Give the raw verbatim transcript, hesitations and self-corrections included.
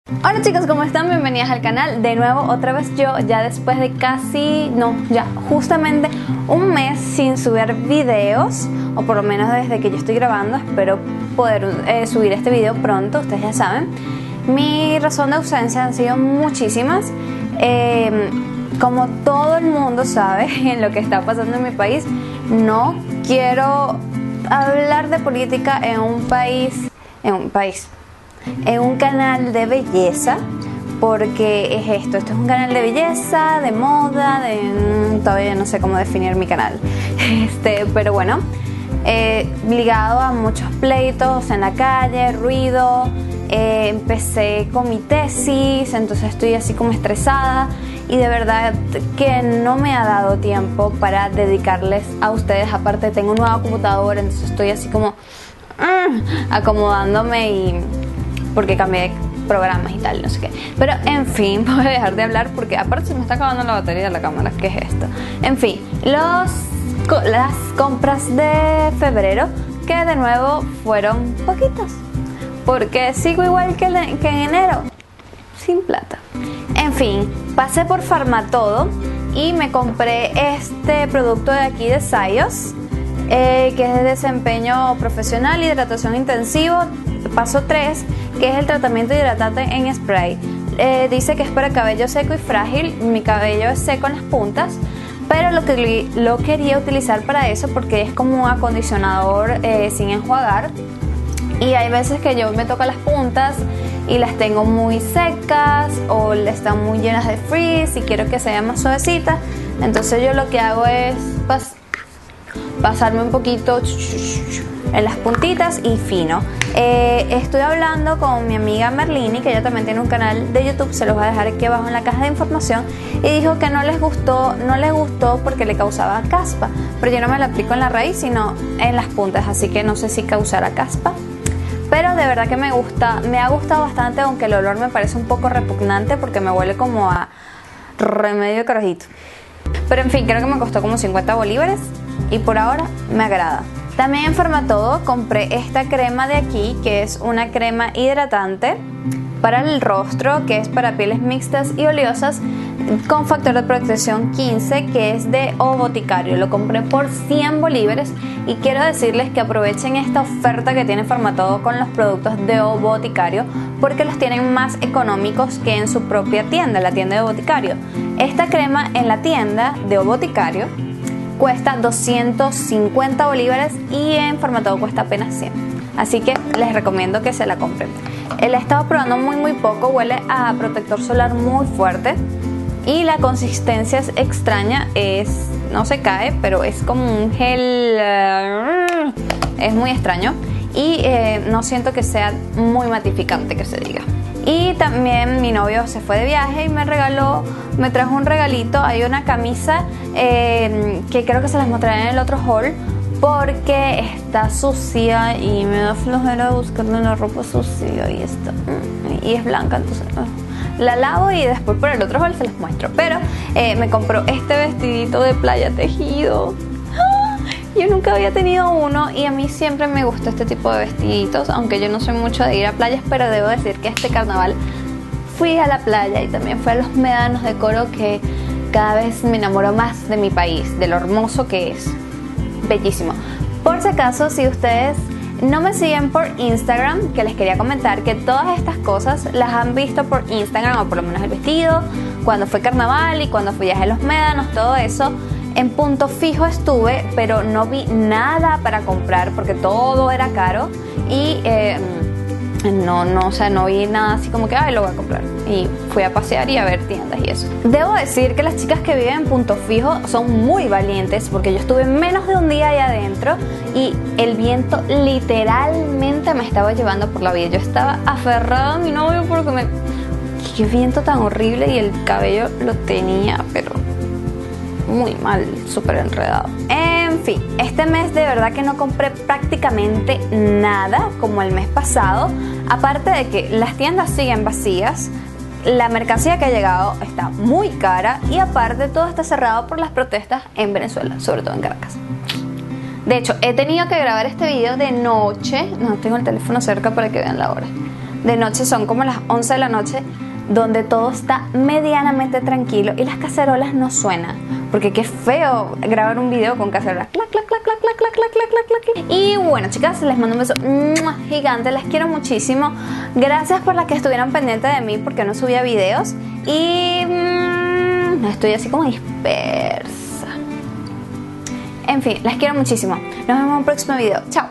Hola chicos, ¿cómo están? Bienvenidas al canal. De nuevo, otra vez yo, ya después de casi, no, ya justamente un mes sin subir videos, o por lo menos desde que yo estoy grabando. Espero poder eh, subir este video pronto, ustedes ya saben. Mi razón de ausencia han sido muchísimas. eh, Como todo el mundo sabe en lo que está pasando en mi país, no quiero hablar de política en un país, en un país en un canal de belleza, porque es esto, esto es un canal de belleza, de moda, de todavía no sé cómo definir mi canal, este, pero bueno, eh, ligado a muchos pleitos en la calle, ruido. Eh, empecé con mi tesis, entonces estoy así como estresada y de verdad que no me ha dado tiempo para dedicarles a ustedes. Aparte tengo un nuevo computador, entonces estoy así como uh, acomodándome y porque cambié de programas y tal, no sé qué. Pero en fin, voy a dejar de hablar porque aparte se me está acabando la batería de la cámara. ¿Qué es esto? En fin, los, las compras de febrero, que de nuevo fueron poquitas, porque sigo igual que, le, que en enero, sin plata. En fin, pasé por Farmatodo y me compré este producto de aquí de Sayos, eh, que es de desempeño profesional, hidratación intensivo, paso tres, que es el tratamiento hidratante en spray. Eh, dice que es para cabello seco y frágil. Mi cabello es seco en las puntas, pero lo, que, lo quería utilizar para eso porque es como un acondicionador eh, sin enjuagar. Y hay veces que yo me toco las puntas y las tengo muy secas o están muy llenas de frizz y quiero que sean más suavecitas. Entonces yo lo que hago es pas pasarme un poquito en las puntitas y fino. Eh, estoy hablando con mi amiga Merlini, que ella también tiene un canal de YouTube, se los voy a dejar aquí abajo en la caja de información, y dijo que no les gustó, no les gustó porque le causaba caspa, pero yo no me la aplico en la raíz sino en las puntas, así que no sé si causará caspa. Pero de verdad que me gusta, me ha gustado bastante, aunque el olor me parece un poco repugnante porque me huele como a remedio carajito. Pero en fin, creo que me costó como cincuenta bolívares y por ahora me agrada. También en Farmatodo compré esta crema de aquí, que es una crema hidratante para el rostro, que es para pieles mixtas y oleosas, con factor de protección quince, que es de O Boticario. Lo compré por cien bolívares y quiero decirles que aprovechen esta oferta que tiene Farmatodo con los productos de O Boticario, porque los tienen más económicos que en su propia tienda, la tienda de O Boticario. Esta crema en la tienda de O Boticario cuesta doscientos cincuenta bolívares y en Farmatodo cuesta apenas cien. Así que les recomiendo que se la compren. La he estado probando muy muy poco, huele a protector solar muy fuerte y la consistencia es extraña, es, no se cae, pero es como un gel, uh, es muy extraño y eh, no siento que sea muy matificante, que se diga. Y también mi novio se fue de viaje y me regaló, me trajo un regalito. Hay una camisa eh, que creo que se las mostraré en el otro haul porque está sucia y me da flojera buscarle la ropa sucia y está, y es blanca, entonces la lavo y después por el otro haul se las muestro. Pero eh, me compró este vestidito de playa tejido. Yo nunca había tenido uno y a mí siempre me gustó este tipo de vestiditos, aunque yo no soy mucho de ir a playas, pero debo decir que este carnaval fui a la playa y también fui a los médanos de Coro, que cada vez me enamoro más de mi país, de lo hermoso que es. Bellísimo. Por si acaso, si ustedes no me siguen por Instagram, que les quería comentar que todas estas cosas las han visto por Instagram, o por lo menos el vestido, cuando fue carnaval y cuando fui a los médanos, todo eso. En Punto Fijo estuve, pero no vi nada para comprar porque todo era caro y eh, no, no, o sea, no vi nada así como que, ay, lo voy a comprar. Y fui a pasear y a ver tiendas y eso. Debo decir que las chicas que viven en Punto Fijo son muy valientes porque yo estuve menos de un día ahí adentro y el viento literalmente me estaba llevando por la vida. Yo estaba aferrada a mi novio porque me... qué viento tan horrible y el cabello lo tenía, pero muy mal, súper enredado. En fin, este mes de verdad que no compré prácticamente nada como el mes pasado, aparte de que las tiendas siguen vacías, la mercancía que ha llegado está muy cara y aparte todo está cerrado por las protestas en Venezuela, sobre todo en Caracas. De hecho, he tenido que grabar este video de noche, no tengo el teléfono cerca para que vean la hora, de noche, son como las once de la noche, donde todo está medianamente tranquilo y las cacerolas no suenan, porque qué feo grabar un video con cacerolas clac, clac, clac, clac, clac, clac, clac, clac, clac, clac. Y bueno, chicas, les mando un beso gigante, las quiero muchísimo. Gracias por las que estuvieron pendientes de mí porque no subía videos y mmm, estoy así como dispersa. En fin, las quiero muchísimo. Nos vemos en un próximo video. Chao.